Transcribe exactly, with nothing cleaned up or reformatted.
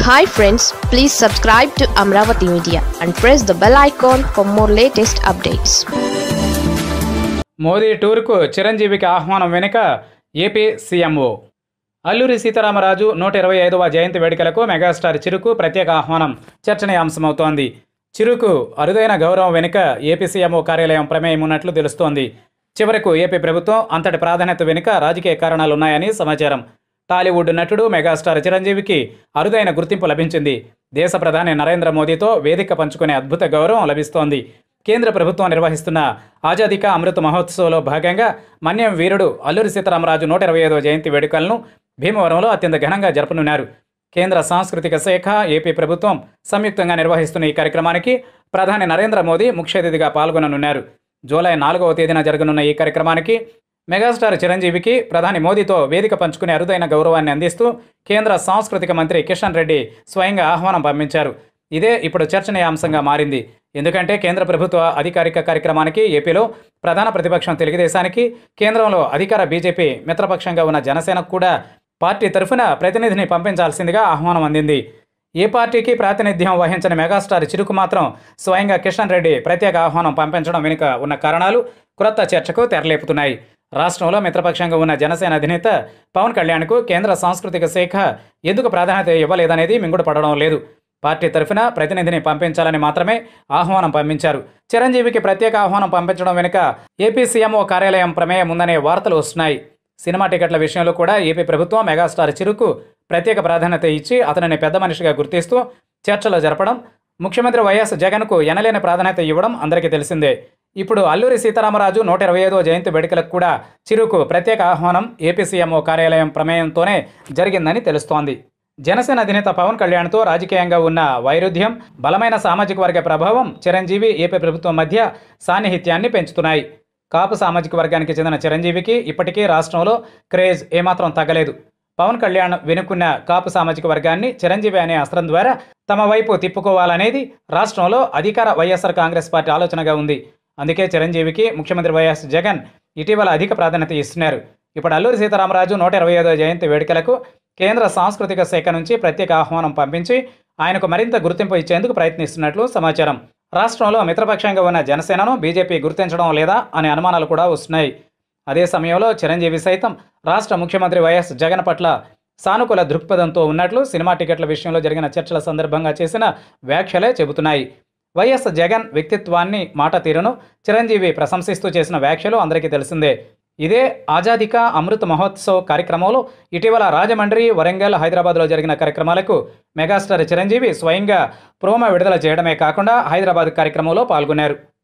Hi friends, please subscribe to Amaravathi Media and press the bell icon for more latest updates. Modi టూర్కు చిరంజీవికి ఆహ్వానం వెనుక AP CMO Alluri Sitaramaraju నూట ఇరవై ఐదవ జయంతి వేడుకలకు మెగాస్టార్ చిరుకు ప్రత్యేక ఆహ్వానం చర్చనీయాంశమవుతోంది. చిరుకు అరుదైన గౌరవం వెనుక ఏపీ సీఎంఓ కార్యాలయం ప్రమేయం ఉన్నట్లు తెలుస్తోంది. చివరకు ఏపీ ప్రభుత్వం అంతటి ప్రాధాన్యత వెనుక రాజకీయ కారణాలున్నాయని సమాచారం. టాలీవుడ్ నటుడు మెగాస్టార్ చిరంజీవికి అరుదైన గుర్తింపు లభించింది. దేశ ప్రధాని నరేంద్ర మోదీతో వేదిక పంచుకునే అద్భుత గౌరవం లభిస్తోంది. కేంద్ర ప్రభుత్వం నిర్వహిస్తున్న ఆజాదీ కా అమృత్ మహోత్సవ్లో భాగంగా మన్యం వీరుడు అల్లూరి సీతారామరాజు నూట ఇరవై ఐదవ జయంతి వేడుకలను భీమవరంలో అత్యంత ఘనంగా జరపనున్నారు. కేంద్ర సాంస్కృతిక శాఖ, ఏపీ ప్రభుత్వం సంయుక్తంగా నిర్వహిస్తున్న ఈ కార్యక్రమానికి ప్రధాని నరేంద్ర మోదీ ముఖ్య అతిథిగా పాల్గొననున్నారు. జూలై నాలుగవ తేదీన జరగనున్న ఈ కార్యక్రమానికి మెగాస్టార్ చిరంజీవికి ప్రధాని మోదీతో వేదిక పంచుకునే అరుదైన గౌరవాన్ని అందిస్తూ కేంద్ర సాంస్కృతిక మంత్రి కిషన్ రెడ్డి స్వయంగా ఆహ్వానం పంపించారు. ఇదే ఇప్పుడు చర్చనీయాంశంగా మారింది. ఎందుకంటే కేంద్ర ప్రభుత్వ అధికారిక కార్యక్రమానికి ఏపీలో ప్రధాన ప్రతిపక్షం తెలుగుదేశానికి, కేంద్రంలో అధికార బీజేపీ మిత్రపక్షంగా ఉన్న జనసేనకు కూడా పార్టీ తరఫున ప్రతినిధిని పంపించాల్సిందిగా ఆహ్వానం అందింది. ఏ పార్టీకి ప్రాతినిధ్యం వహించని మెగాస్టార్ చిరుకు మాత్రం స్వయంగా కిషన్ రెడ్డి ప్రత్యేక ఆహ్వానం పంపించడం వెనుక ఉన్న కారణాలు క్రొత్త చర్చకు తెరలేపుతున్నాయి. రాష్ట్రంలో మిత్రపక్షంగా ఉన్న జనసేన అధినేత పవన్ కళ్యాణ్కు కేంద్ర సాంస్కృతిక శాఖ ఎందుకు ప్రాధాన్యత ఇవ్వలేదనేది మింగుడు పడడం లేదు. పార్టీ తరఫున ప్రతినిధిని పంపించాలని మాత్రమే ఆహ్వానం పంపించారు. చిరంజీవికి ప్రత్యేక ఆహ్వానం పంపించడం వెనుక ఏపీ సీఎంఓ కార్యాలయం ప్రమేయం ఉందనే వార్తలు వస్తున్నాయి. సినిమా టికెట్ల విషయంలో కూడా ఏపీ ప్రభుత్వం మెగాస్టార్ చిరుకు ప్రత్యేక ప్రాధాన్యత ఇచ్చి అతనిని పెద్ద మనిషిగా గుర్తిస్తూ చర్చలు జరపడం, ముఖ్యమంత్రి వైఎస్ జగన్కు ఎనలేని ప్రాధాన్యత ఇవ్వడం అందరికీ తెలిసిందే. ఇప్పుడు అల్లూరి సీతారామరాజు నూట ఇరవై ఐదవ జయంతి వేడుకలకు కూడా చిరుకు ప్రత్యేక ఆహ్వానం ఏపీ సీఎంఓ కార్యాలయం ప్రమేయంతోనే జరిగిందని తెలుస్తోంది. జనసేన అధినేత పవన్ కళ్యాణ్తో రాజకీయంగా ఉన్న వైరుధ్యం, బలమైన సామాజిక వర్గ ప్రభావం చిరంజీవి, ఏపీ ప్రభుత్వం మధ్య సాన్నిహిత్యాన్ని పెంచుతున్నాయి. కాపు సామాజిక వర్గానికి చెందిన చిరంజీవికి ఇప్పటికీ రాష్ట్రంలో క్రేజ్ ఏమాత్రం తగ్గలేదు. పవన్ కళ్యాణ్ వెనుకున్న కాపు సామాజిక వర్గాన్ని చిరంజీవి అనే అస్త్రం ద్వారా తమ వైపు తిప్పుకోవాలనేది రాష్ట్రంలో అధికార వైఎస్ఆర్ కాంగ్రెస్ పార్టీ ఆలోచనగా ఉంది. అందుకే చిరంజీవికి ముఖ్యమంత్రి వైఎస్ జగన్ ఇటీవల అధిక ప్రాధాన్యత ఇస్తున్నారు. ఇప్పుడు అల్లూరి సీతారామరాజు నూట ఇరవై ఐదవ జయంతి వేడుకలకు కేంద్ర సాంస్కృతిక శాఖ నుంచి ప్రత్యేక ఆహ్వానం పంపించి ఆయనకు మరింత గుర్తింపు ఇచ్చేందుకు ప్రయత్నిస్తున్నట్లు సమాచారం. రాష్ట్రంలో మిత్రపక్షంగా ఉన్న జనసేనను బీజేపీ గుర్తించడం లేదా అనే అనుమానాలు కూడా వస్తున్నాయి. అదే సమయంలో చిరంజీవి సైతం రాష్ట్ర ముఖ్యమంత్రి వైఎస్ జగన్ పట్ల సానుకూల దృక్పథంతో ఉన్నట్లు సినిమా టికెట్ల విషయంలో జరిగిన చర్చల సందర్భంగా చేసిన వ్యాఖ్యలే చెబుతున్నాయి. వైఎస్ జగన్ వ్యక్తిత్వాన్ని, మాట తీరును చిరంజీవి ప్రశంసిస్తూ చేసిన వ్యాఖ్యలు అందరికీ తెలిసిందే. ఇదే ఆజాదీ కా అమృత్ మహోత్సవ్ కార్యక్రమంలో ఇటీవల రాజమండ్రి, వరంగల్, హైదరాబాద్లో జరిగిన కార్యక్రమాలకు మెగాస్టార్ చిరంజీవి స్వయంగా ప్రోమో విడుదల చేయడమే కాకుండా హైదరాబాద్ కార్యక్రమంలో పాల్గొన్నారు.